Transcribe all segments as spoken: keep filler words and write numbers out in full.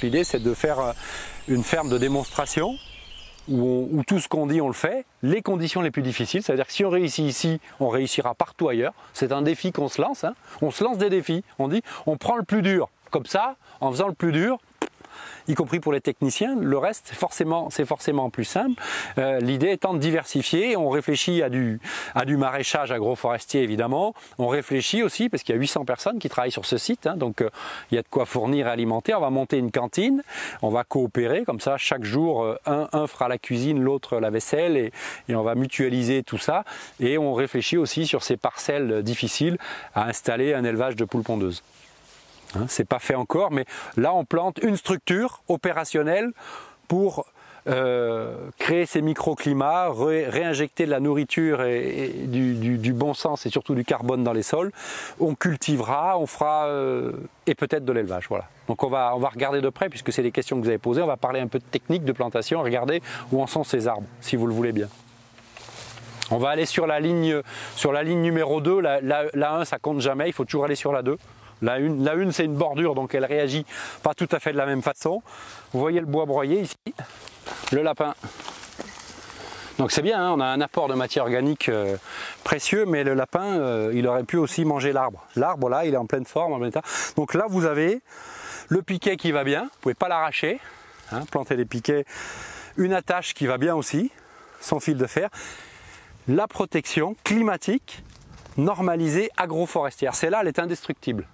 l'idée c'est de faire une ferme de démonstration où, on, où tout ce qu'on dit on le fait, les conditions les plus difficiles, c'est-à-dire que si on réussit ici, on réussira partout ailleurs. C'est un défi qu'on se lance, hein. On se lance des défis, on dit on prend le plus dur, comme ça, en faisant le plus dur, y compris pour les techniciens, le reste c'est forcément, c'est forcément plus simple. Euh, l'idée étant de diversifier, on réfléchit à du, à du maraîchage agroforestier évidemment, on réfléchit aussi, parce qu'il y a huit cents personnes qui travaillent sur ce site, hein, donc euh, il y a de quoi fournir et alimenter. On va monter une cantine, on va coopérer, comme ça chaque jour euh, un, un fera la cuisine, l'autre la vaisselle, et, et on va mutualiser tout ça, et on réfléchit aussi sur ces parcelles difficiles à installer un élevage de poules pondeuses. Hein, c'est pas fait encore, mais là on plante une structure opérationnelle pour euh, créer ces microclimats, ré, réinjecter de la nourriture et, et du, du, du bon sens et surtout du carbone dans les sols. On cultivera, on fera euh, et peut-être de l'élevage. Voilà. Donc on va, on va regarder de près, puisque c'est les questions que vous avez posées, on va parler un peu de technique de plantation, regarder où en sont ces arbres, si vous le voulez bien. On va aller sur la ligne, sur la ligne numéro deux, la, la, la un ça compte jamais, il faut toujours aller sur la deux. La une, la une c'est une bordure, donc elle réagit pas tout à fait de la même façon. Vous voyez le bois broyé ici, le lapin. Donc c'est bien, hein, on a un apport de matière organique euh, précieux, mais le lapin, euh, il aurait pu aussi manger l'arbre. L'arbre là, il est en pleine forme, en plein état. Donc là vous avez le piquet qui va bien, vous ne pouvez pas l'arracher, hein, planter des piquets, une attache qui va bien aussi, sans fil de fer, la protection climatique normalisée agroforestière. Celle-là, elle est indestructible.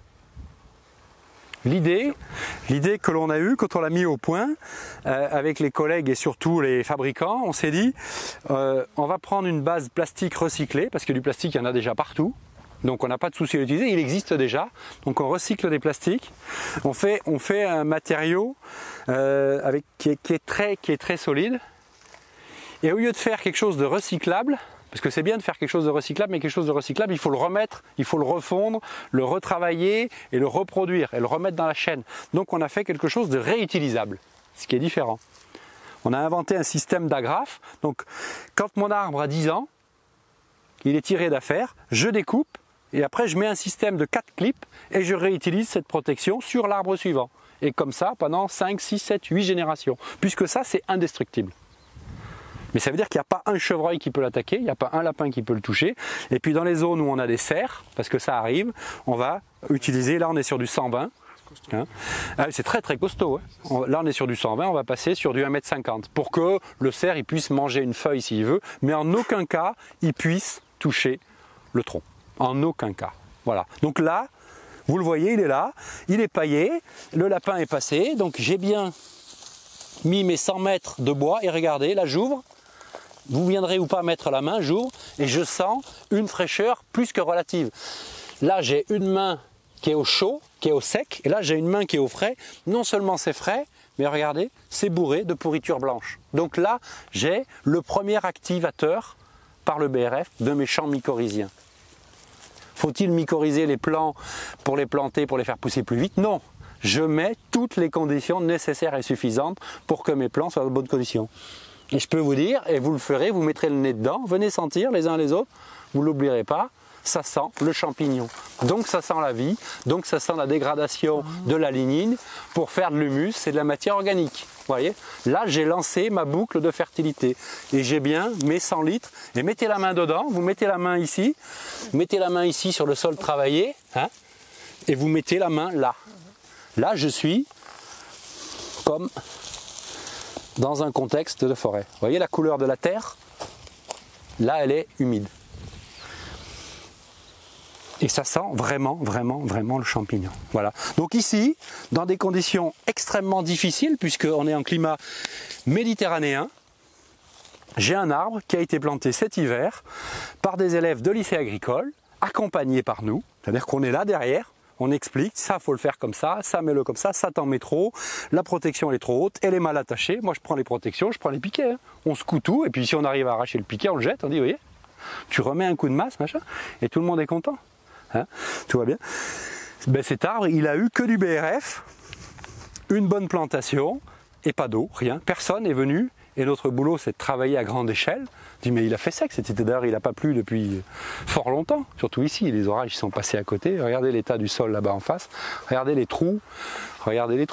L'idée, l'idée que l'on a eue quand on l'a mis au point euh, avec les collègues et surtout les fabricants, on s'est dit euh, on va prendre une base plastique recyclée, parce que du plastique il y en a déjà partout, donc on n'a pas de souci à l'utiliser, il existe déjà, donc on recycle des plastiques, on fait, on fait un matériau euh, avec, qui, est, qui, est très, qui est très solide, et au lieu de faire quelque chose de recyclable, parce que c'est bien de faire quelque chose de recyclable, mais quelque chose de recyclable, il faut le remettre, il faut le refondre, le retravailler et le reproduire et le remettre dans la chaîne. Donc on a fait quelque chose de réutilisable, ce qui est différent. On a inventé un système d'agrafe. Donc quand mon arbre a dix ans, il est tiré d'affaire, je découpe et après je mets un système de quatre clips et je réutilise cette protection sur l'arbre suivant. Et comme ça pendant cinq, six, sept, huit générations, puisque ça c'est indestructible. Mais ça veut dire qu'il n'y a pas un chevreuil qui peut l'attaquer, il n'y a pas un lapin qui peut le toucher. Et puis dans les zones où on a des cerfs, parce que ça arrive, on va utiliser, là on est sur du cent vingt. Hein. Ah, c'est très très costaud. Hein. On, là on est sur du cent vingt, on va passer sur du un mètre cinquante. Pour que le cerf il puisse manger une feuille s'il veut, mais en aucun cas il puisse toucher le tronc. En aucun cas. Voilà. Donc là, vous le voyez, il est là, il est paillé, le lapin est passé, donc j'ai bien mis mes cent mètres de bois et regardez, là j'ouvre. Vous viendrez ou pas mettre la main, j'ouvre et je sens une fraîcheur plus que relative. Là j'ai une main qui est au chaud, qui est au sec, et là j'ai une main qui est au frais. Non seulement c'est frais, mais regardez, c'est bourré de pourriture blanche. Donc là j'ai le premier activateur par le B R F de mes champs mycorhiziens. Faut-il mycorhizer les plants pour les planter, pour les faire pousser plus vite? Non, je mets toutes les conditions nécessaires et suffisantes pour que mes plants soient de bonnes conditions. Et je peux vous dire, et vous le ferez, vous mettrez le nez dedans, venez sentir les uns les autres, vous ne l'oublierez pas, ça sent le champignon. Donc ça sent la vie, donc ça sent la dégradation de la lignine pour faire de l'humus et de la matière organique. Vous voyez, là j'ai lancé ma boucle de fertilité et j'ai bien mes cent litres. Et mettez la main dedans, vous mettez la main ici, mettez la main ici sur le sol travaillé, hein, et vous mettez la main là. Là je suis comme dans un contexte de forêt. Vous voyez la couleur de la terre? Là, elle est humide. Et ça sent vraiment, vraiment, vraiment le champignon. Voilà. Donc ici, dans des conditions extrêmement difficiles, puisqu'on est en climat méditerranéen, j'ai un arbre qui a été planté cet hiver par des élèves de lycée agricole, accompagnés par nous. C'est-à-dire qu'on est là derrière. On explique, ça faut le faire comme ça, ça mets-le comme ça, ça t'en met trop, la protection elle est trop haute, elle est mal attachée, moi je prends les protections, je prends les piquets, hein. On secoue tout, et puis si on arrive à arracher le piquet, on le jette, on dit, vous voyez, tu remets un coup de masse, machin, et tout le monde est content, hein. Tout va bien. Ben, cet arbre, il a eu que du B R F, une bonne plantation, et pas d'eau, rien, personne est venu, et notre boulot c'est de travailler à grande échelle. Je dis mais il a fait sec, c'était d'ailleurs il n'a pas plu depuis fort longtemps, surtout ici, les orages sont passés à côté, regardez l'état du sol là-bas en face, regardez les trous, regardez les trous,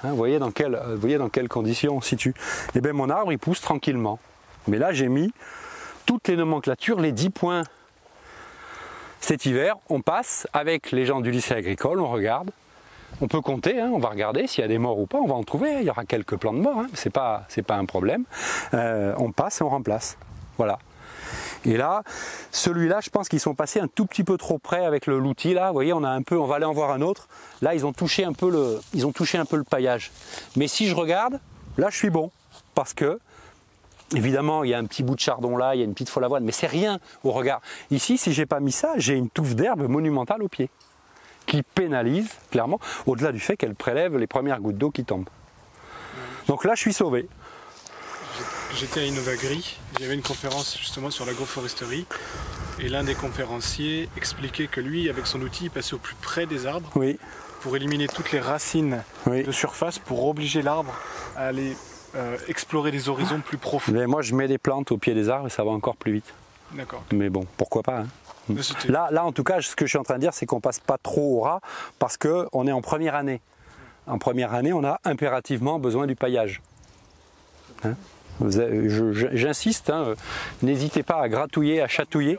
Hein, vous, voyez dans quelle, vous voyez dans quelles conditions on se situe. Et bien mon arbre il pousse tranquillement. Mais là j'ai mis toutes les nomenclatures, les dix points. Cet hiver, on passe avec les gens du lycée agricole, on regarde. On peut compter, hein, on va regarder s'il y a des morts ou pas, on va en trouver, il y aura quelques plants de morts, hein, c'est pas, c'est pas un problème. Euh, on passe et on remplace. Voilà. Et là, celui-là, je pense qu'ils sont passés un tout petit peu trop près avec l'outil là. Vous voyez, on a un peu, on va aller en voir un autre. Là, ils ont touché un peu le, ils ont touché un peu le paillage. Mais si je regarde, là, je suis bon parce que évidemment, il y a un petit bout de chardon là, il y a une petite folle avoine, mais c'est rien au regard. Ici, si j'ai pas mis ça, j'ai une touffe d'herbe monumentale au pied qui pénalise clairement, au-delà du fait qu'elle prélève les premières gouttes d'eau qui tombent. Donc là, je suis sauvé. J'étais à Innovagri, j'avais une conférence justement sur l'agroforesterie et l'un des conférenciers expliquait que lui, avec son outil, il passait au plus près des arbres oui. pour éliminer toutes les racines oui. de surface pour obliger l'arbre à aller euh, explorer des horizons plus profonds. Mais moi, je mets des plantes au pied des arbres et ça va encore plus vite. D'accord. Mais bon, pourquoi pas, hein. Là, là, en tout cas, ce que je suis en train de dire, c'est qu'on passe pas trop au ras parce qu'on est en première année. En première année, on a impérativement besoin du paillage. Hein, j'insiste, hein, n'hésitez pas à gratouiller, à chatouiller.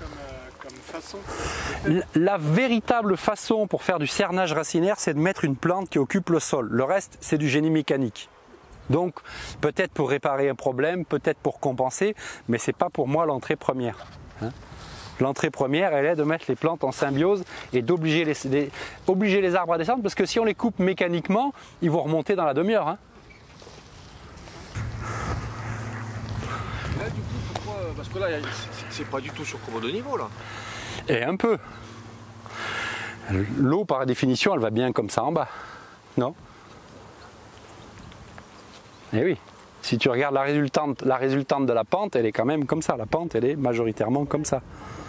La, la véritable façon pour faire du cernage racinaire, c'est de mettre une plante qui occupe le sol. Le reste, c'est du génie mécanique. Donc, peut-être pour réparer un problème, peut-être pour compenser, mais c'est pas pour moi l'entrée première. Hein. L'entrée première, elle est de mettre les plantes en symbiose et d'obliger les, les, obliger les arbres à descendre, parce que si on les coupe mécaniquement, ils vont remonter dans la demi-heure. Hein. Là, du coup, pourquoi, parce que là, c'est pas du tout sur commode de niveau, là. Et un peu. L'eau, par définition, elle va bien comme ça en bas. Non? Eh oui. Si tu regardes la résultante, la résultante de la pente, elle est quand même comme ça. La pente, elle est majoritairement comme ça.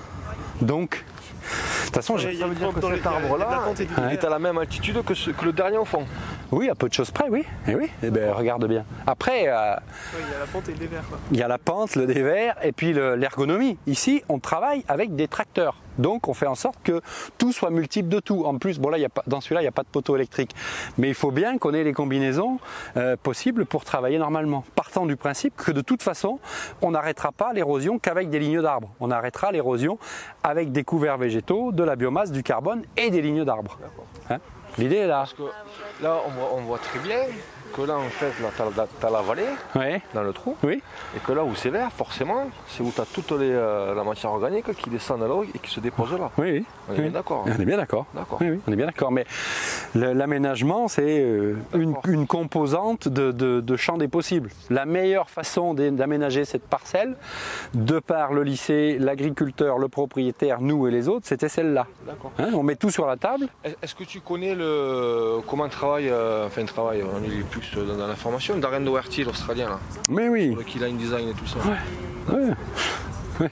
Donc, de toute façon, ça veut dire que cet arbre-là est à la même altitude que, ce, que le dernier au fond. Oui, à peu de choses près, oui. Et oui. Eh ben, regarde bien. Après, euh, oui, il y a la pente et le dévers. Quoi. Il y a la pente, le dévers, et puis l'ergonomie. Ici, on travaille avec des tracteurs. Donc, on fait en sorte que tout soit multiple de tout. En plus, bon là, il y a pas, dans celui-là, il n'y a pas de poteau électrique. Mais il faut bien qu'on ait les combinaisons euh, possibles pour travailler normalement. Partant du principe que de toute façon, on n'arrêtera pas l'érosion qu'avec des lignes d'arbres. On arrêtera l'érosion avec des couverts végétaux, de la biomasse, du carbone et des lignes d'arbres. Hein? L'idée est là. Parce que là, on voit, on voit très bien que là, en fait, tu as la vallée oui. dans le trou. Oui. Et que là où c'est vert, forcément, c'est où tu as toute les, euh, la matière organique qui descend là et qui se dépose là. Oui, oui. On est oui. bien d'accord. On est bien d'accord. Oui, oui, on est bien d'accord. Mais l'aménagement, c'est euh, une, une composante de, de, de champ des possibles. La meilleure façon d'aménager cette parcelle, de par le lycée, l'agriculteur, le propriétaire, nous et les autres, c'était celle-là. Hein, on met tout sur la table. Est-ce que tu connais le comment travaille, euh, enfin travaille, on est plus dans, dans la formation, Darren Doherty, l'Australien là. Mais oui. Sur le keyline design et tout ça. Ouais. Ouais. Ouais.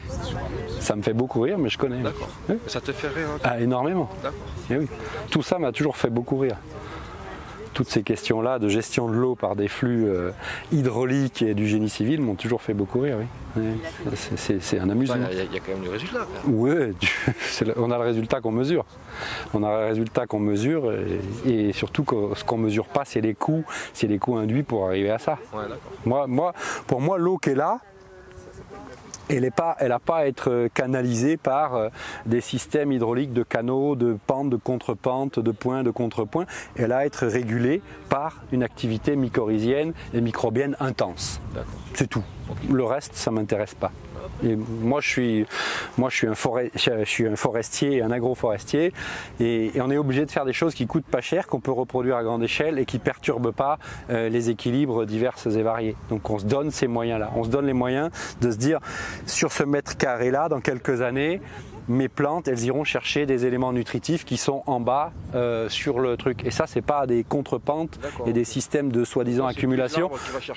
Ça me fait beaucoup rire, mais je connais. D'accord. Ouais. Ça te fait rire hein, ah, énormément. D'accord. Et oui. Tout ça m'a toujours fait beaucoup rire. Toutes ces questions-là de gestion de l'eau par des flux euh, hydrauliques et du génie civil m'ont toujours fait beaucoup rire. Oui. Ouais. C'est un amusement. Il y, y a quand même du résultat. Oui, on a le résultat qu'on mesure. On a le résultat qu'on mesure et, et surtout que ce qu'on ne mesure pas, c'est les coûts, c'est les coûts induits pour arriver à ça. Ouais, moi, moi, pour moi, l'eau qui est là, elle n'a pas, pas à être canalisée par euh, des systèmes hydrauliques de canaux, de pentes, de contre-pentes, de points, de contre-points. Elle a à être régulée par une activité mycorhizienne et microbienne intense. C'est tout. Le reste, ça ne m'intéresse pas. Et moi, je suis, moi je, suis un forêt, je suis un forestier, un agroforestier, et, et on est obligé de faire des choses qui coûtent pas cher, qu'on peut reproduire à grande échelle et qui ne perturbent pas euh, les équilibres divers et variés. Donc on se donne ces moyens-là. On se donne les moyens de se dire, sur ce mètre carré-là, dans quelques années, mes plantes, elles iront chercher des éléments nutritifs qui sont en bas euh, sur le truc. Et ça, c'est pas des contre-pentes et des systèmes de soi-disant accumulation.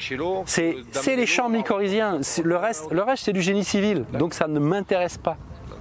C'est les champs mycorhiziens. Le reste, le reste c'est du génie civil. Donc ça ne m'intéresse pas.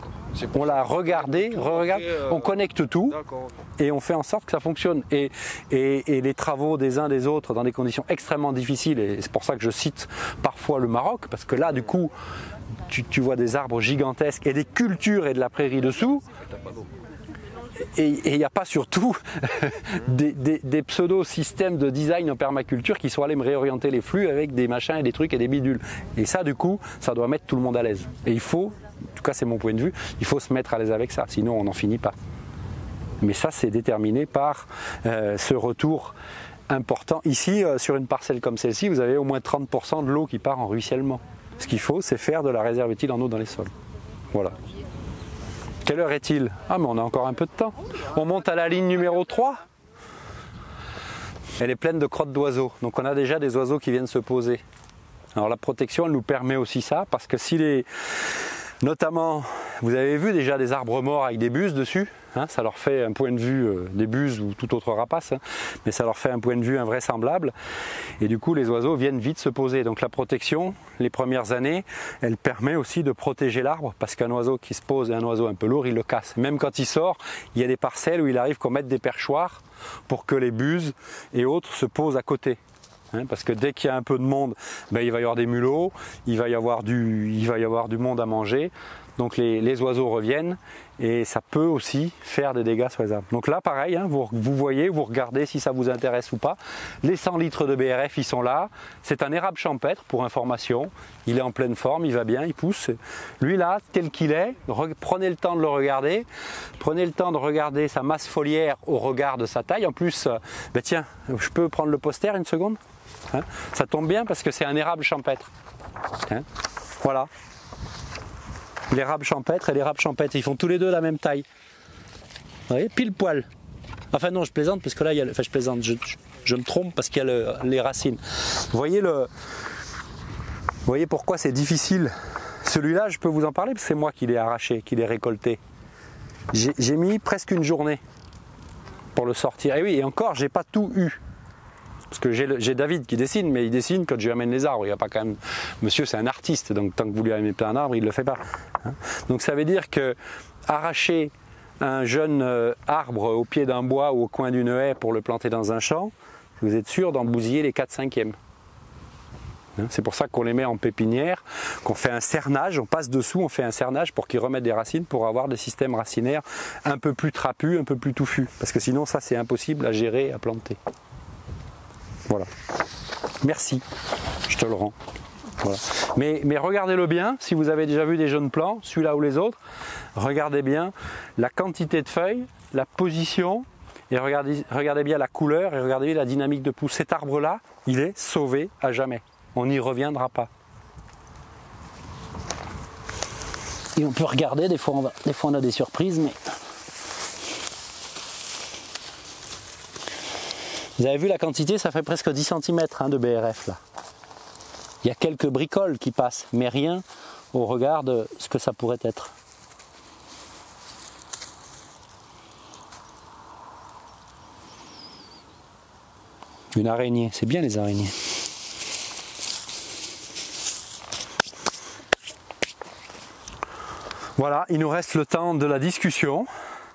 On l'a regardé, re-regarde, on connecte tout et on fait en sorte que ça fonctionne. Et, et, et les travaux des uns des autres dans des conditions extrêmement difficiles, et c'est pour ça que je cite parfois le Maroc, parce que là, du coup, tu, tu vois des arbres gigantesques et des cultures et de la prairie dessous. et il n'y a pas surtout des, des, des pseudo-systèmes de design en permaculture qui sont allés me réorienter les flux avec des machins et des trucs et des bidules. Et ça, du coup, ça doit mettre tout le monde à l'aise. Et il faut, en tout cas c'est mon point de vue, il faut se mettre à l'aise avec ça, sinon on n'en finit pas. Mais ça, c'est déterminé par euh, ce retour important. Ici, euh, sur une parcelle comme celle-ci, vous avez au moins trente pour cent de l'eau qui part en ruissellement. Ce qu'il faut, c'est faire de la réserve utile en eau dans les sols. Voilà. Quelle heure est-il? Ah, mais on a encore un peu de temps. On monte à la ligne numéro trois. Elle est pleine de crottes d'oiseaux. Donc on a déjà des oiseaux qui viennent se poser. Alors la protection, elle nous permet aussi ça, parce que si les... Notamment, vous avez vu déjà des arbres morts avec des buses dessus, hein, ça leur fait un point de vue, euh, des buses ou tout autre rapace, hein, mais ça leur fait un point de vue invraisemblable. Et du coup, les oiseaux viennent vite se poser. Donc la protection, les premières années, elle permet aussi de protéger l'arbre, parce qu'un oiseau qui se pose et un oiseau un peu lourd, il le casse. Même quand il sort, il y a des parcelles où il arrive qu'on mette des perchoirs pour que les buses et autres se posent à côté. Hein, parce que dès qu'il y a un peu de monde, ben, il va y avoir des mulots, il va y avoir du, il va y avoir du monde à manger. Donc les, les oiseaux reviennent et ça peut aussi faire des dégâts sur les arbres. Donc là pareil, hein, vous, vous voyez, vous regardez si ça vous intéresse ou pas. Les cent litres de B R F, ils sont là. C'est un érable champêtre pour information. Il est en pleine forme, il va bien, il pousse. Lui là, tel qu'il est, prenez le temps de le regarder. Prenez le temps de regarder sa masse foliaire au regard de sa taille. En plus, ben tiens, je peux prendre le poster une seconde, hein, ça tombe bien parce que c'est un érable champêtre. Hein, voilà. L'érable champêtre et l'érable champêtre, ils font tous les deux la même taille. Vous voyez, pile poil. Enfin non, je plaisante parce que là, il y a le... enfin je plaisante, je, je, je me trompe parce qu'il y a le, les racines. Vous voyez, le... Vous voyez pourquoi c'est difficile. Celui-là, je peux vous en parler parce que c'est moi qui l'ai arraché, qui l'ai récolté. J'ai mis presque une journée pour le sortir. Et oui, et encore, j'ai pas tout eu. Parce que j'ai David qui dessine, mais il dessine quand je lui amène les arbres. Il n'y a pas quand même... Monsieur, c'est un artiste, donc tant que vous lui amenez plein d'arbres, il ne le fait pas. Donc ça veut dire que arracher un jeune arbre au pied d'un bois ou au coin d'une haie pour le planter dans un champ, vous êtes sûr d'en bousiller les quatre cinquièmes. C'est pour ça qu'on les met en pépinière, qu'on fait un cernage, on passe dessous, on fait un cernage pour qu'ils remettent des racines, pour avoir des systèmes racinaires un peu plus trapus, un peu plus touffus. Parce que sinon ça c'est impossible à gérer, à planter. Voilà. Merci, je te le rends. Voilà. Mais, mais regardez-le bien, si vous avez déjà vu des jeunes plants, celui-là ou les autres, regardez bien la quantité de feuilles, la position, et regardez, regardez bien la couleur, et regardez bien la dynamique de pousse. Cet arbre-là, il est sauvé à jamais. On n'y reviendra pas. Et on peut regarder, des fois on, va, des fois on a des surprises, mais... Vous avez vu la quantité, ça fait presque dix centimètres hein, de B R F là. Il y a quelques bricoles qui passent, mais rien au regard de ce que ça pourrait être. Une araignée, c'est bien les araignées. Voilà, il nous reste le temps de la discussion.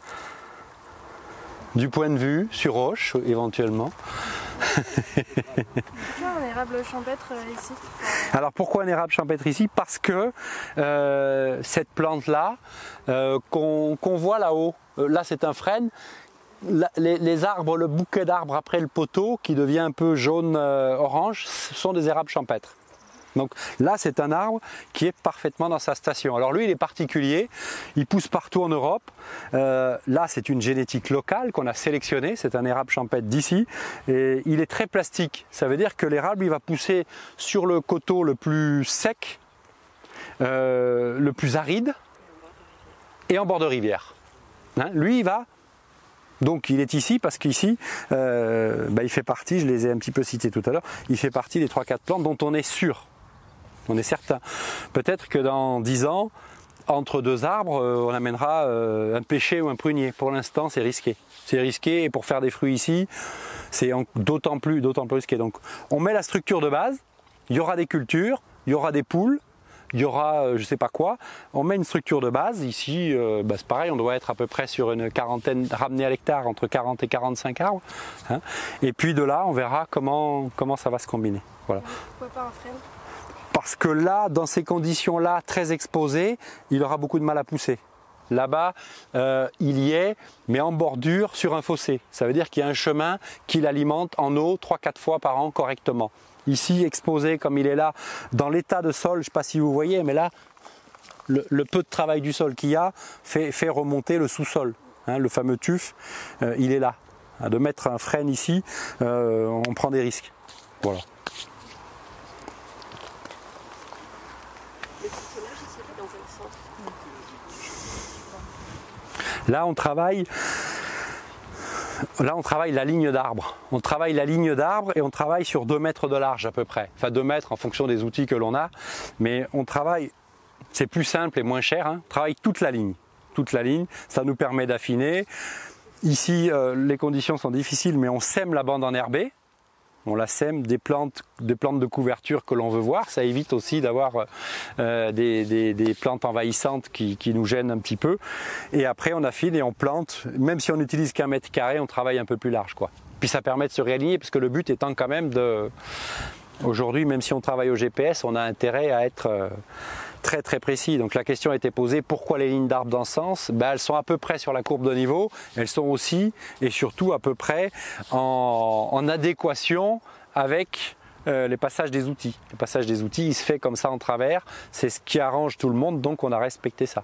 Du point de vue sur roche éventuellement. Pourquoi un érable champêtre ici? Alors pourquoi un érable champêtre ici? Parce que euh, cette plante là euh, qu'on qu'on voit là-haut, euh, là c'est un frêne, la, les, les arbres, le bouquet d'arbres après le poteau qui devient un peu jaune euh, orange, ce sont des érables champêtres. Donc là c'est un arbre qui est parfaitement dans sa station. Alors lui il est particulier, il pousse partout en Europe. Euh, là c'est une génétique locale qu'on a sélectionnée, c'est un érable champêtre d'ici et il est très plastique. Ça veut dire que l'érable il va pousser sur le coteau le plus sec, euh, le plus aride et en bord de rivière. Hein, lui il va... Donc il est ici parce qu'ici, euh, bah, il fait partie, je les ai un petit peu cités tout à l'heure, il fait partie des trois quatre plantes dont on est sûr. On est certain. Peut-être que dans dix ans, entre deux arbres, euh, on amènera euh, un pêcher ou un prunier. Pour l'instant, c'est risqué. C'est risqué et pour faire des fruits ici, c'est d'autant plus, d'autant plus risqué. Donc, on met la structure de base. Il y aura des cultures, il y aura des poules, il y aura euh, je ne sais pas quoi. On met une structure de base. Ici, euh, bah, c'est pareil, on doit être à peu près sur une quarantaine, ramené à l'hectare, entre quarante et quarante-cinq arbres. Hein. Et puis de là, on verra comment, comment ça va se combiner. Voilà. Pourquoi pas un frêne? Parce que là, dans ces conditions-là, très exposées, il aura beaucoup de mal à pousser. Là-bas, euh, il y est, mais en bordure sur un fossé. Ça veut dire qu'il y a un chemin qui l'alimente en eau trois quatre fois par an correctement. Ici, exposé comme il est là, dans l'état de sol, je ne sais pas si vous voyez, mais là, le, le peu de travail du sol qu'il y a fait, fait remonter le sous-sol. Hein, le fameux tuf, euh, il est là. De mettre un frêne ici, euh, on prend des risques. Voilà. Le ficelage, il se fait dans quel sens? Là, on travaille. Là, on travaille la ligne d'arbre. On travaille la ligne d'arbre et on travaille sur deux mètres de large à peu près. Enfin, deux mètres en fonction des outils que l'on a. Mais on travaille, c'est plus simple et moins cher, hein, on travaille toute la ligne. Toute la ligne, ça nous permet d'affiner. Ici, euh, les conditions sont difficiles, mais on sème la bande enherbée. On la sème des plantes, des plantes de couverture que l'on veut voir. Ça évite aussi d'avoir euh, des, des, des plantes envahissantes qui, qui nous gênent un petit peu. Et après, on affine et on plante. Même si on n'utilise qu'un mètre carré, on travaille un peu plus large, quoi. Puis ça permet de se réaligner, parce que le but étant quand même de... Aujourd'hui, même si on travaille au G P S, on a intérêt à être... Euh, très très précis. Donc la question a été posée, pourquoi les lignes d'arbres dans ce sens? Ben, elles sont à peu près sur la courbe de niveau, elles sont aussi et surtout à peu près en, en adéquation avec euh, les passages des outils. Le passage des outils, il se fait comme ça en travers, c'est ce qui arrange tout le monde, donc on a respecté ça.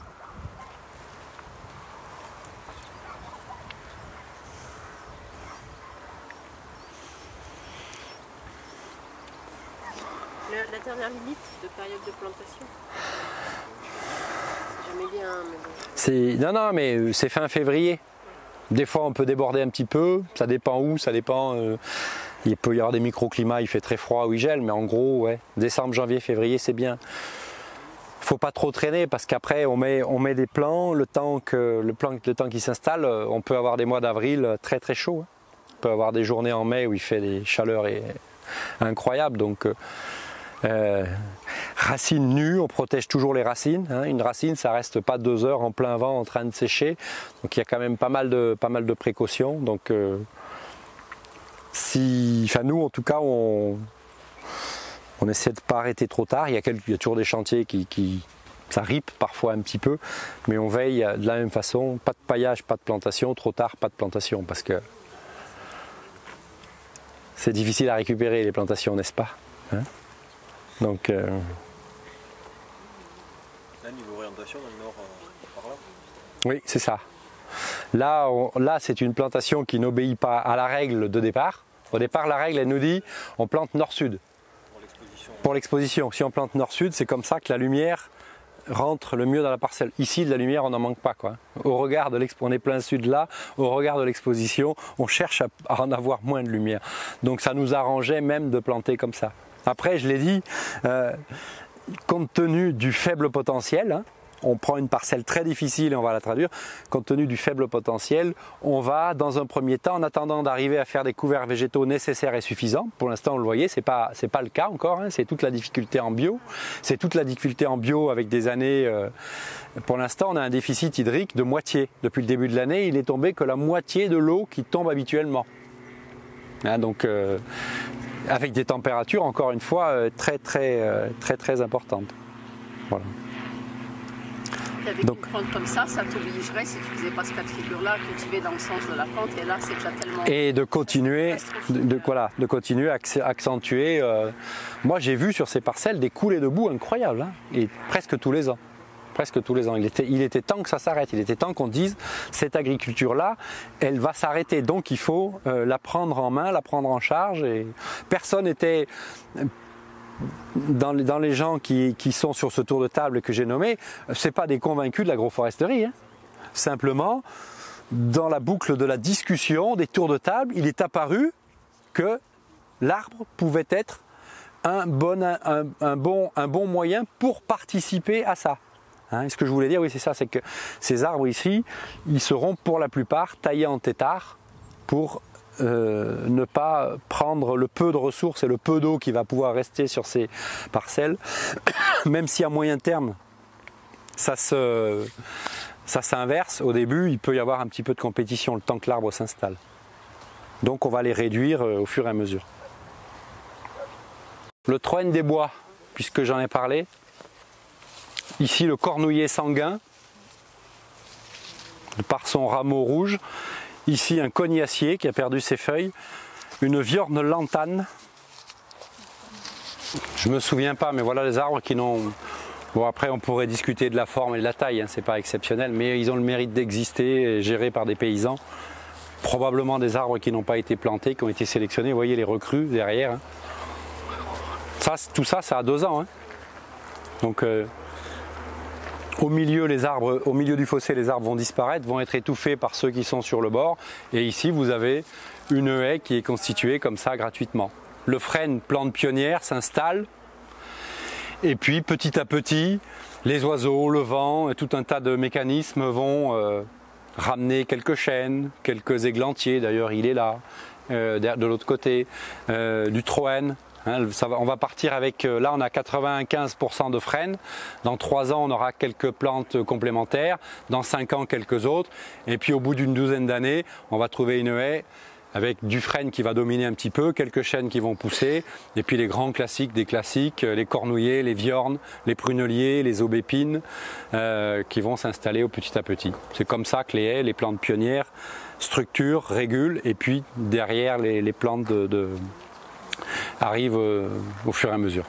Le, la dernière limite de période de plantation? C'est jamais bien, mais bon. C'est, non, non, mais c'est fin février. Des fois, on peut déborder un petit peu, ça dépend où, ça dépend... Euh, il peut y avoir des microclimats, il fait très froid ou il gèle, mais en gros, ouais, décembre, janvier, février, c'est bien. Faut pas trop traîner, parce qu'après, on met, on met des plants, le temps, que, le plan, le temps qui s'installe, on peut avoir des mois d'avril très très chauds. Hein. On peut avoir des journées en mai où il fait des chaleurs et, incroyables, donc... Euh, Euh, racines nues, on protège toujours les racines. Hein. Une racine, ça reste pas deux heures en plein vent en train de sécher. Donc il y a quand même pas mal de, pas mal de précautions. Donc euh, si, enfin nous en tout cas, on, on essaie de pas arrêter trop tard. Il y a, quelques, il y a toujours des chantiers qui, qui ça ripe parfois un petit peu, mais on veille de la même façon. Pas de paillage, pas de plantation. Trop tard, pas de plantation, parce que c'est difficile à récupérer les plantations, n'est-ce pas? Hein? Donc, euh... là, niveau orientation, dans le nord, euh, par là. Oui, c'est ça. Là, on, là c'est une plantation qui n'obéit pas à la règle de départ. Au départ, la règle, elle nous dit on plante nord-sud. Pour l'exposition. Pour l'exposition. Si on plante nord-sud, c'est comme ça que la lumière rentre le mieux dans la parcelle. Ici, de la lumière, on n'en manque pas, quoi. Au regard de l'expo, on est plein sud là, au regard de l'exposition, on cherche à, à en avoir moins de lumière. Donc ça nous arrangeait même de planter comme ça. Après, je l'ai dit, euh, compte tenu du faible potentiel, hein, on prend une parcelle très difficile et on va la traduire, compte tenu du faible potentiel, on va dans un premier temps, en attendant d'arriver à faire des couverts végétaux nécessaires et suffisants, pour l'instant, vous le voyez, c'est pas, c'est pas le cas encore, hein, c'est toute la difficulté en bio, c'est toute la difficulté en bio avec des années, euh, pour l'instant, on a un déficit hydrique de moitié. Depuis le début de l'année, il est tombé que la moitié de l'eau qui tombe habituellement. Hein, donc, euh, avec des températures, encore une fois, euh, très, très, euh, très, très importantes. Voilà. Avec Donc, une plante comme ça, ça t'obligerait, si tu faisais pas ce cas de figure-là, à cultiver dans le sens de la plante, et là, c'est déjà tellement... Et de continuer, de, de, voilà, de continuer à accentuer. Euh, moi, j'ai vu sur ces parcelles des coulées de boue incroyables, hein, et presque tous les ans. Presque tous les ans. Il était, il était temps que ça s'arrête. Il était temps qu'on dise cette agriculture-là, elle va s'arrêter. Donc il faut euh, la prendre en main, la prendre en charge. Et personne n'était dans les, dans les gens qui, qui sont sur ce tour de table que j'ai nommé, c'est pas des convaincus de l'agroforesterie. Hein. Simplement, dans la boucle de la discussion, des tours de table, il est apparu que l'arbre pouvait être un bon, un, un bon, un bon moyen pour participer à ça. Hein, ce que je voulais dire, oui, c'est ça, c'est que ces arbres ici, ils seront pour la plupart taillés en tétard pour euh, ne pas prendre le peu de ressources et le peu d'eau qui va pouvoir rester sur ces parcelles, même si à moyen terme, ça se, ça s'inverse. Au début, il peut y avoir un petit peu de compétition le temps que l'arbre s'installe. Donc on va les réduire au fur et à mesure. Le troène des bois, puisque j'en ai parlé. Ici, le cornouiller sanguin. par son rameau rouge. Ici un cognacier qui a perdu ses feuilles, une viorne lantane. Je me souviens pas, mais voilà les arbres qui n'ont... Bon, après on pourrait discuter de la forme et de la taille, hein, c'est pas exceptionnel, mais ils ont le mérite d'exister, gérés par des paysans. Probablement des arbres qui n'ont pas été plantés, qui ont été sélectionnés. Vous voyez les recrues derrière. Hein. Ça, tout ça, ça a deux ans. Hein. Donc, euh, au milieu, les arbres, au milieu du fossé, les arbres vont disparaître, vont être étouffés par ceux qui sont sur le bord. Et ici, vous avez une haie qui est constituée comme ça gratuitement. Le frêne, plante pionnière, s'installe. Et puis, petit à petit, les oiseaux, le vent, et tout un tas de mécanismes vont euh, ramener quelques chênes, quelques églantiers. D'ailleurs, il est là, euh, de l'autre côté, euh, du troène. Hein, ça va, on va partir avec, là on a quatre-vingt-quinze pour cent de frêne, dans trois ans on aura quelques plantes complémentaires, dans cinq ans quelques autres, et puis au bout d'une douzaine d'années on va trouver une haie avec du frêne qui va dominer un petit peu, quelques chênes qui vont pousser, et puis les grands classiques des classiques, les cornouillers, les viornes, les pruneliers, les aubépines, euh, qui vont s'installer au petit à petit. C'est comme ça que les haies, les plantes pionnières structurent, régulent, et puis derrière les, les plantes de... de arrive euh, au fur et à mesure.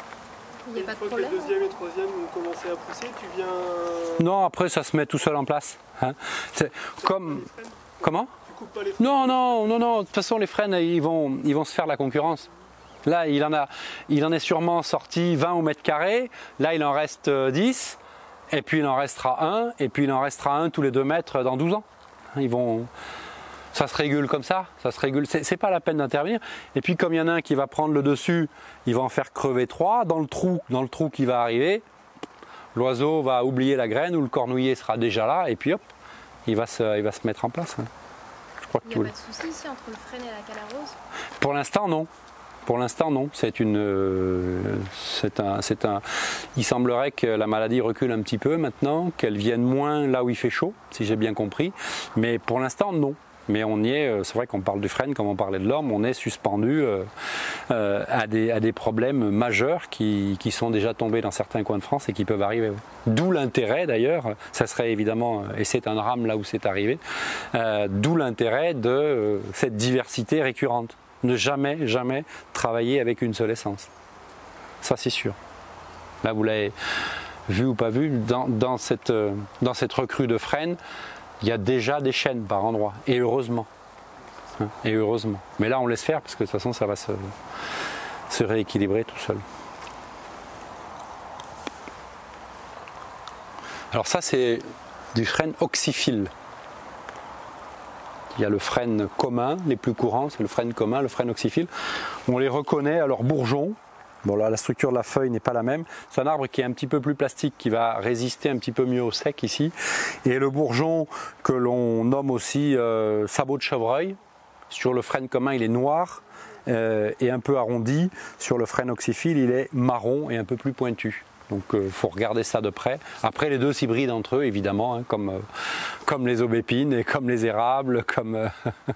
Il n'y a pas de Une fois problème. que le deuxième et le troisième ont commencé à pousser, tu viens... Non, après ça se met tout seul en place. Hein. C'est comme... Comment ? Tu coupes pas les frênes? Non, non, non, non. De toute façon, les frênes, ils vont, ils vont se faire la concurrence. Là, il en, a, il en est sûrement sorti vingt au mètre carré. Là, il en reste dix. Et puis, il en restera un. Et puis, il en restera un tous les deux mètres dans douze ans. Ils vont... Ça se régule comme ça, ça se régule, c'est pas la peine d'intervenir. Et puis comme il y en a un qui va prendre le dessus, il va en faire crever trois. Dans le trou, dans le trou qui va arriver, l'oiseau va oublier la graine ou le cornouiller sera déjà là et puis hop, il va se, il va se mettre en place. Je crois que Il tu n'y a voulais. pas de souci ici entre le frêne et la calarose? Pour l'instant non. Pour l'instant non. C'est une, euh, c'est un, c'est un. Il semblerait que la maladie recule un petit peu maintenant, qu'elle vienne moins là où il fait chaud, si j'ai bien compris. Mais pour l'instant non. Mais on y est, c'est vrai qu'on parle du frêne comme on parlait de l'orme, on est suspendu euh, euh, à, des, à des problèmes majeurs qui, qui sont déjà tombés dans certains coins de France et qui peuvent arriver. Ouais. D'où l'intérêt d'ailleurs, ça serait évidemment, et c'est un drame là où c'est arrivé, euh, d'où l'intérêt de euh, cette diversité récurrente. Ne jamais, jamais travailler avec une seule essence. Ça c'est sûr. Là vous l'avez vu ou pas vu, dans, dans, cette, dans cette recrue de frêne, il y a déjà des chênes par endroit, et heureusement. Et heureusement. Mais là, on laisse faire, parce que de toute façon, ça va se, se rééquilibrer tout seul. Alors ça, c'est du frêne oxyphile. Il y a le frêne commun, les plus courants, c'est le frêne commun, le frêne oxyphile. On les reconnaît à leur bourgeon. Bon là, la structure de la feuille n'est pas la même. C'est un arbre qui est un petit peu plus plastique, qui va résister un petit peu mieux au sec ici. Et le bourgeon que l'on nomme aussi euh, sabot de chevreuil, sur le frêne commun il est noir euh, et un peu arrondi. Sur le frêne oxyphile il est marron et un peu plus pointu. Donc il euh, faut regarder ça de près. Après les deux s'hybrident entre eux évidemment, hein, comme, euh, comme les aubépines et comme les érables. Comme, euh...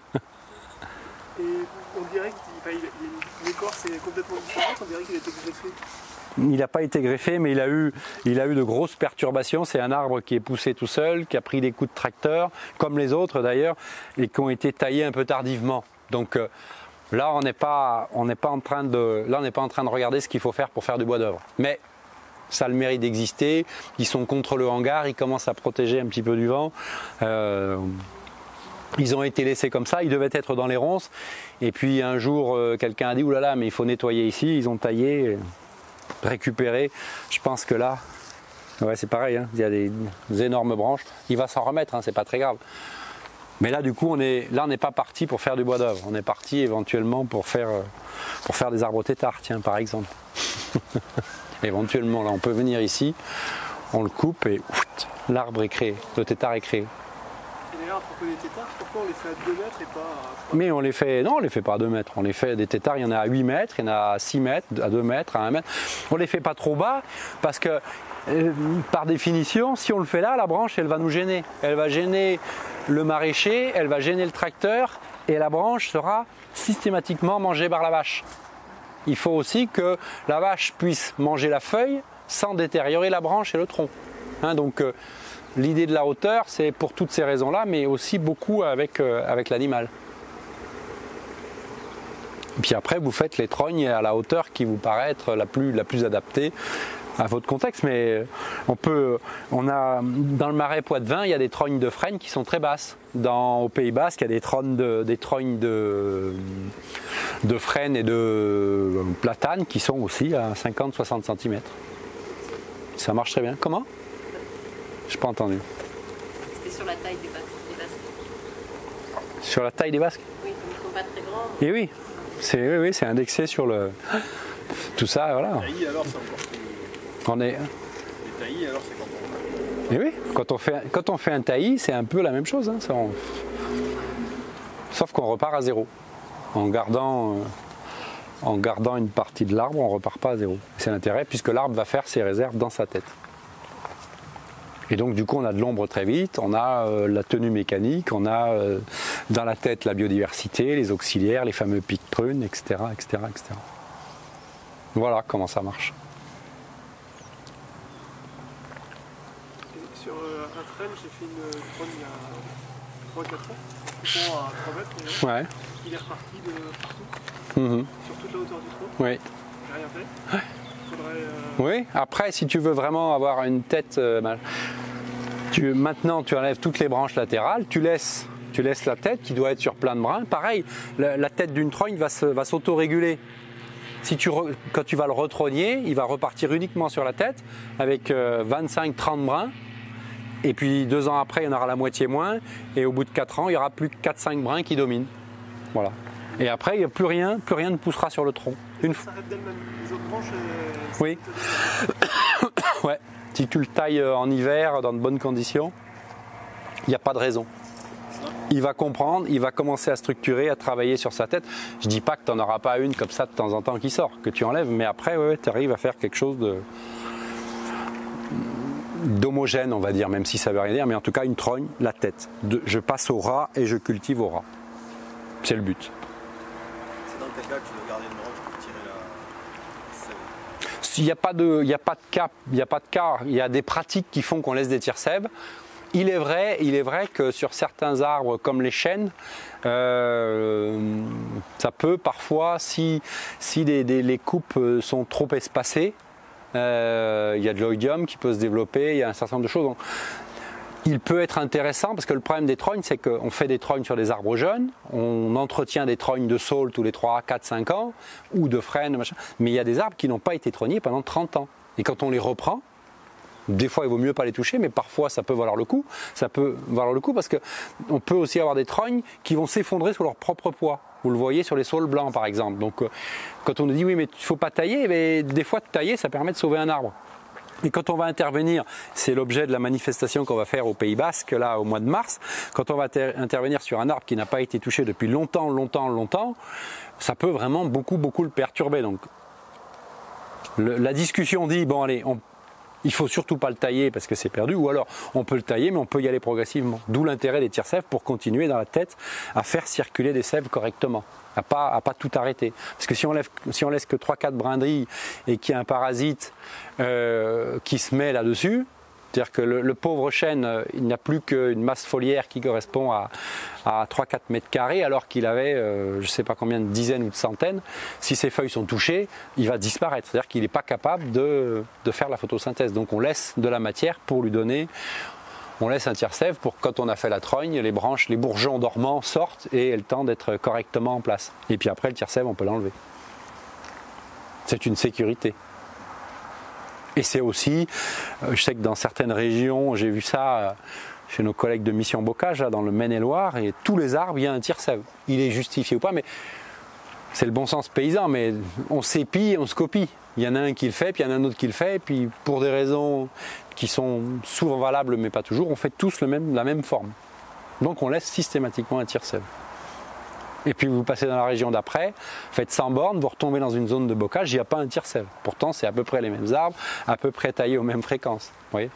Et on dirait qu'il l'écorce est complètement différente, on dirait qu'il a été greffé. Il n'a pas été greffé, mais il a, eu, il a eu de grosses perturbations. C'est un arbre qui est poussé tout seul, qui a pris des coups de tracteur, comme les autres d'ailleurs, et qui ont été taillés un peu tardivement. Donc euh, là, on n'est pas, on n'est pas en train de, là, on n'est pas en train de regarder ce qu'il faut faire pour faire du bois d'œuvre. Mais ça a le mérite d'exister. Ils sont contre le hangar, ils commencent à protéger un petit peu du vent. Euh, Ils ont été laissés comme ça, ils devaient être dans les ronces. Et puis un jour, euh, quelqu'un a dit « oulala, mais il faut nettoyer ici ». Ils ont taillé, récupéré. Je pense que là, ouais, c'est pareil, hein, il y a des, des énormes branches. Il va s'en remettre, hein, c'est pas très grave. Mais là, du coup, on est, là, on n'est pas parti pour faire du bois d'œuvre. On est parti éventuellement pour faire, pour faire des arbres têtards, tiens, par exemple. Éventuellement, là, on peut venir ici, on le coupe et l'arbre est créé, le tétard est créé. Et d'ailleurs, à propos des têtards, pourquoi on les fait à deux mètres et pas à trois? Mais on les fait, non, on les fait pas à deux mètres. On les fait des têtards, il y en a à huit mètres, il y en a à six mètres, à deux mètres, à un mètre. On les fait pas trop bas parce que, euh, par définition, si on le fait là, la branche, elle va nous gêner. Elle va gêner le maraîcher, elle va gêner le tracteur et la branche sera systématiquement mangée par la vache. Il faut aussi que la vache puisse manger la feuille sans détériorer la branche et le tronc. Hein, donc, euh, l'idée de la hauteur, c'est pour toutes ces raisons-là, mais aussi beaucoup avec, euh, avec l'animal. Puis après, vous faites les trognes à la hauteur qui vous paraît être la plus, la plus adaptée à votre contexte. Mais on peut, on a, dans le Marais poitevin, il y a des trognes de frêne qui sont très basses. Dans, au Pays Basque, il y a des trognes de, des trognes de, de frêne et de platane qui sont aussi à cinquante à soixante centimètres. Ça marche très bien. Comment? Je n'ai pas entendu. C'était sur la taille des, bas des basques. Sur la taille des basques? Oui, comme ils ne sont pas très grands. Et oui, c'est oui, oui, c'est indexé sur le... Tout ça, voilà. Les taillis, alors, c'est encore plus... On est... Les taillis, alors, c'est quand on... Et oui, quand on fait, quand on fait un taillis, c'est un peu la même chose. Hein, ça, on... Sauf qu'on repart à zéro. En gardant, euh, en gardant une partie de l'arbre, on ne repart pas à zéro. C'est l'intérêt, puisque l'arbre va faire ses réserves dans sa tête. Et donc du coup on a de l'ombre très vite, on a euh, la tenue mécanique, on a euh, dans la tête la biodiversité, les auxiliaires, les fameux pics prunes, et cetera, et cetera, et cetera. Voilà comment ça marche. Et sur euh, un frêne, j'ai fait une trône il y a trois quatre ans, coupant à trois mètres environ. Ouais. Il est reparti de partout, Mmh. sur toute la hauteur du tronc. Oui. J'ai rien fait. Faudrait, euh, Oui, après si tu veux vraiment avoir une tête, euh, ben, tu, maintenant tu enlèves toutes les branches latérales, tu laisses, tu laisses la tête qui doit être sur plein de brins. Pareil, la, la tête d'une trogne va, se, va s'auto-réguler. Si tu re, quand tu vas le retrogner, il va repartir uniquement sur la tête avec euh, vingt-cinq à trente brins. Et puis deux ans après, il y en aura la moitié moins. Et au bout de quatre ans, il n'y aura plus que quatre à cinq brins qui dominent. Voilà. Et après, il n'y a plus rien, plus rien ne poussera sur le tronc. Une ça s'arrête d'elle-même. Les autres branches. euh, Oui. Ouais. Si tu le tailles en hiver, dans de bonnes conditions, il n'y a pas de raison. Il va comprendre, il va commencer à structurer, à travailler sur sa tête. Je dis pas que tu n'en auras pas une comme ça de temps en temps qui sort, que tu enlèves, mais après, ouais, tu arrives à faire quelque chose de d'homogène, on va dire, même si ça veut rien dire, mais en tout cas une trogne, la tête. De, je passe au ras et je cultive au ras. C'est le but. C'est dans quel cas que tu dois garder une branche pour tirer la sève? S'il n'y a pas de, il n'y a pas de cas, il n'y a pas de cas, il y a des pratiques qui font qu'on laisse des tire-sèves. Il est vrai, il est vrai que sur certains arbres comme les chênes, euh, ça peut parfois, si, si des, des, les coupes sont trop espacées, euh, il y a de l'oïdium qui peut se développer, il y a un certain nombre de choses. Donc, il peut être intéressant parce que le problème des trognes, c'est qu'on fait des trognes sur des arbres jeunes, on entretient des trognes de saule tous les trois, quatre, cinq ans, ou de frênes, machin, mais il y a des arbres qui n'ont pas été trognés pendant trente ans. Et quand on les reprend, des fois il vaut mieux pas les toucher, mais parfois ça peut valoir le coup. Ça peut valoir le coup parce qu'on peut aussi avoir des trognes qui vont s'effondrer sous leur propre poids. Vous le voyez sur les saules blancs par exemple. Donc quand on nous dit oui mais il ne faut pas tailler, mais des fois de tailler ça permet de sauver un arbre. Et quand on va intervenir, c'est l'objet de la manifestation qu'on va faire au Pays Basque, là, au mois de mars, quand on va intervenir sur un arbre qui n'a pas été touché depuis longtemps, longtemps, longtemps, ça peut vraiment beaucoup, beaucoup le perturber. Donc, le, la discussion dit, bon allez, on, il faut surtout pas le tailler parce que c'est perdu, ou alors on peut le tailler, mais on peut y aller progressivement. D'où l'intérêt des tire-sèves pour continuer dans la tête à faire circuler des sèves correctement. À pas, à pas tout arrêter. Parce que si on, lève, si on laisse que trois quatre brindilles et qu'il y a un parasite euh, qui se met là-dessus, c'est-à-dire que le, le pauvre chêne, il n'a plus qu'une masse foliaire qui correspond à, à trois quatre mètres carrés, alors qu'il avait euh, je ne sais pas combien de dizaines ou de centaines. Si ses feuilles sont touchées, il va disparaître. C'est-à-dire qu'il n'est pas capable de, de faire la photosynthèse. Donc on laisse de la matière pour lui donner... On laisse un tire-sève pour que quand on a fait la trogne, les branches, les bourgeons dormants sortent et aient le temps d'être correctement en place. Et puis après, le tire-sève, on peut l'enlever. C'est une sécurité. Et c'est aussi, je sais que dans certaines régions, j'ai vu ça chez nos collègues de Mission Bocage, là, dans le Maine-et-Loire, et tous les arbres, il y a un tire-sève. Il est justifié ou pas, mais c'est le bon sens paysan, mais on s'épie et on se copie. Il y en a un qui le fait, puis il y en a un autre qui le fait, puis pour des raisons qui sont souvent valables, mais pas toujours, on fait tous le même, la même forme. Donc on laisse systématiquement un tire-sève. Et puis vous passez dans la région d'après, faites cent bornes, vous retombez dans une zone de bocage, il n'y a pas un tire-sève. Pourtant c'est à peu près les mêmes arbres, à peu près taillés aux mêmes fréquences. Vous voyez ?